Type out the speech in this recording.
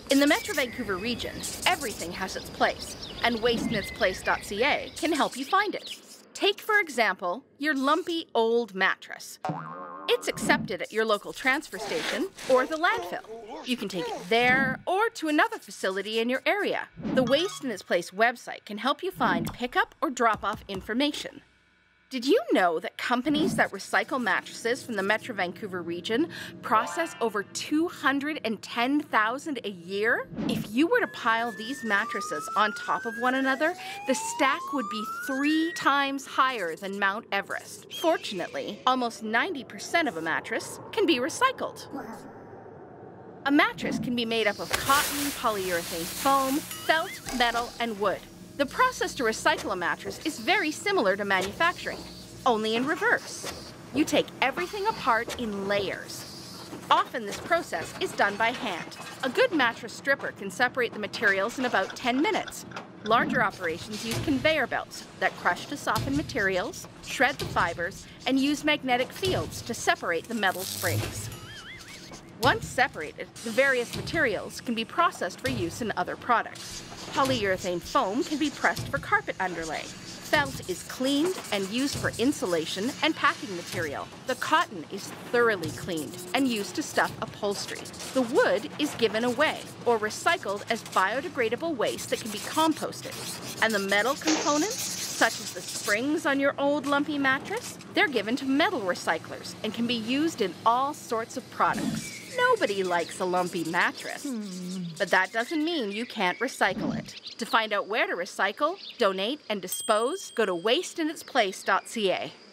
In the Metro Vancouver region, everything has its place, and wasteinitsplace.ca can help you find it. Take, for example, your lumpy old mattress. It's accepted at your local transfer station or the landfill. You can take it there or to another facility in your area. The Waste in Its Place website can help you find pickup or drop-off information. Did you know that companies that recycle mattresses from the Metro Vancouver region process over 210,000 a year? If you were to pile these mattresses on top of one another, the stack would be 3 times higher than Mount Everest. Fortunately, almost 90% of a mattress can be recycled. A mattress can be made up of cotton, polyurethane foam, felt, metal, and wood. The process to recycle a mattress is very similar to manufacturing, only in reverse. You take everything apart in layers. Often this process is done by hand. A good mattress stripper can separate the materials in about 10 minutes. Larger operations use conveyor belts that crush to soften materials, shred the fibers, and use magnetic fields to separate the metal springs. Once separated, the various materials can be processed for use in other products. Polyurethane foam can be pressed for carpet underlay. Felt is cleaned and used for insulation and packing material. The cotton is thoroughly cleaned and used to stuff upholstery. The wood is given away or recycled as biodegradable waste that can be composted. And the metal components, such as the springs on your old lumpy mattress, they're given to metal recyclers and can be used in all sorts of products. Nobody likes a lumpy mattress, but that doesn't mean you can't recycle it. To find out where to recycle, donate, and dispose, go to wasteinitsplace.ca.